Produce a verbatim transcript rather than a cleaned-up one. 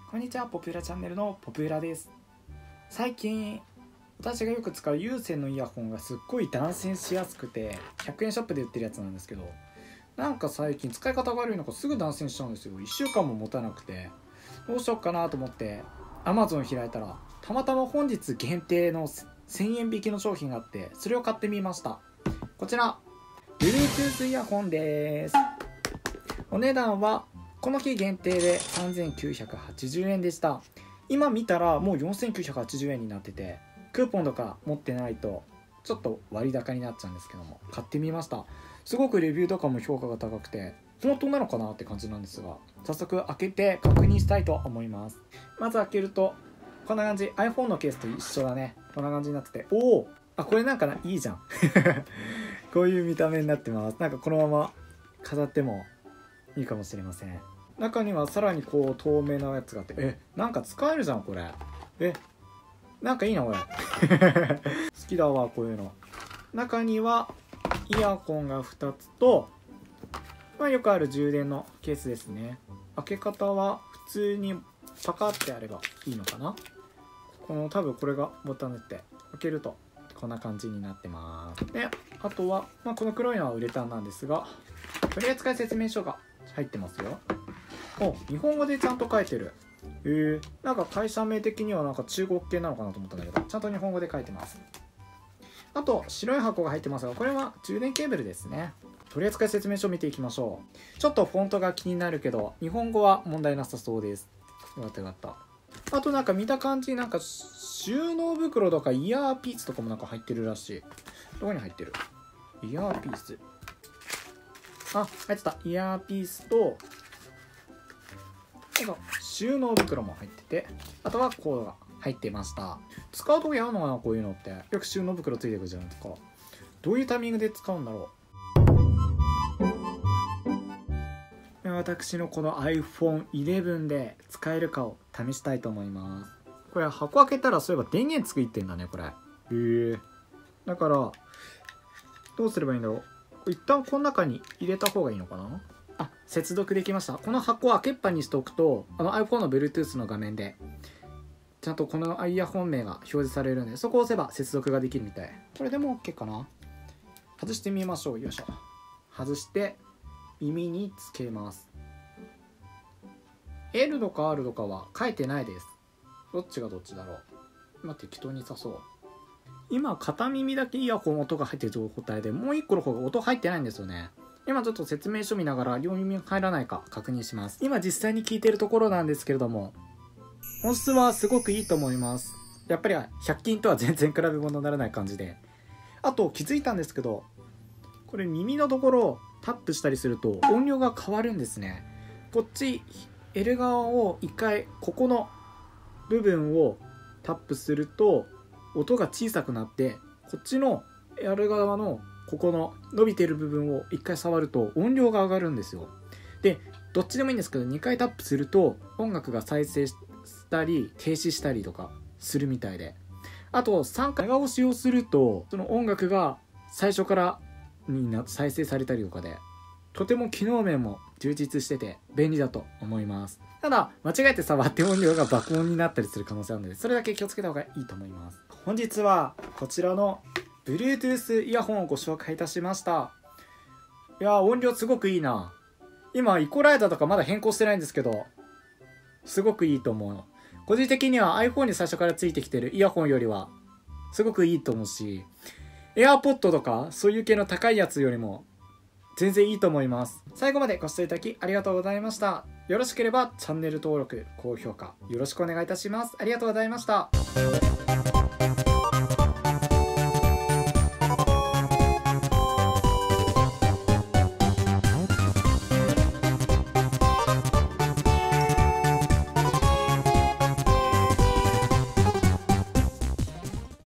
こんにちは、ポピュラチャンネルのポピュラです。最近私がよく使う有線のイヤホンがすっごい断線しやすくてひゃくえんショップで売ってるやつなんですけど、なんか最近使い方が悪いのかすぐ断線しちゃうんですよ。いっしゅうかんも持たなくてどうしようかなと思って Amazon 開いたらたまたま本日限定のせんえん引きの商品があって、それを買ってみました。こちら Bluetooth イヤホンです。お値段はこの日限定でさんぜんきゅうひゃくはちじゅうえんでした。今見たらもうよんせんきゅうひゃくはちじゅうえんになってて、クーポンとか持ってないとちょっと割高になっちゃうんですけども、買ってみました。すごくレビューとかも評価が高くて本当なのかなって感じなんですが、早速開けて確認したいと思います。まず開けるとこんな感じ、 iPhone のケースと一緒だね。こんな感じになってて、おお、あ、これなんかないいじゃんこういう見た目になってます。なんかこのまま飾ってもいいかもしれません。中にはさらにこう透明なやつがあって、え、なんか使えるじゃんこれ。え、なんかいいなこれ好きだわこういうの。中にはイヤホンがふたつと、まあ、よくある充電のケースですね。開け方は普通にパカってあればいいのかな。この多分これがボタンで開けるとこんな感じになってます。で、あとは、まあ、この黒いのはウレタンなんですが、取扱説明書が入ってますよ。お、日本語でちゃんと書いてる。えー、なんか会社名的にはなんか中国系なのかなと思ったんだけど、ちゃんと日本語で書いてます。あと白い箱が入ってますが、これは充電ケーブルですね。取扱説明書を見ていきましょう。ちょっとフォントが気になるけど日本語は問題なさそうです。よかったよかった。あとなんか見た感じ、なんか収納袋とかイヤーピースとかもなんか入ってるらしい。どこに入ってる？イヤーピース、あ、入ってた。イヤーピースとなんか収納袋も入ってて、あとはコードが入ってました。使うときあるのかなこういうのって。よく収納袋ついてくるじゃないですか。どういうタイミングで使うんだろう。私のこの アイフォンイレブン で使えるかを試したいと思います。これ箱開けたらそういえば電源ついてんだねこれ。へえ。だからどうすればいいんだろう。一旦この中に入れた方がいいのかな。あ、接続できました。この箱を開けっぱにしておくと、あの iPhone の Bluetooth の画面でちゃんとこのイヤホン名が表示されるんで、そこを押せば接続ができるみたい。これでも OK かな。外してみましょう。よいしょ。外して耳につけます。 L とか R とかは書いてないです。どっちがどっちだろう。今適当にさそう。今片耳だけイヤホン音が入ってる状態で、もう一個の方が音入ってないんですよね。今ちょっと説明書見ながら両耳入らないか確認します。今実際に聞いてるところなんですけれども、音質はすごくいいと思います。やっぱりひゃく均とは全然比べ物にならない感じで。あと気づいたんですけど、これ耳のところをタップしたりすると音量が変わるんですね。こっち L 側を一回ここの部分をタップすると音が小さくなって、こっちの L 側のここの伸びてる部分を一回触ると音量が上がるんですよ。で、どっちでもいいんですけどにかいタップすると音楽が再生したり停止したりとかするみたいで、あとさんかい長押しをするとその音楽が最初からにな再生されたりとかで、とても機能面も充実してて便利だと思います。ただ間違えて触って音量が爆音になったりする可能性あるので、それだけ気をつけた方がいいと思います。本日はこちらの Bluetooth イヤホンをご紹介いたしました。いやー、音量すごくいいな。今イコライザーとかまだ変更してないんですけど、すごくいいと思う。個人的には iPhone に最初からついてきてるイヤホンよりはすごくいいと思うし、 AirPod とかそういう系の高いやつよりも全然いいと思います。最後までご視聴いただきありがとうございました。よろしければチャンネル登録、高評価よろしくお願いいたします。ありがとうございました。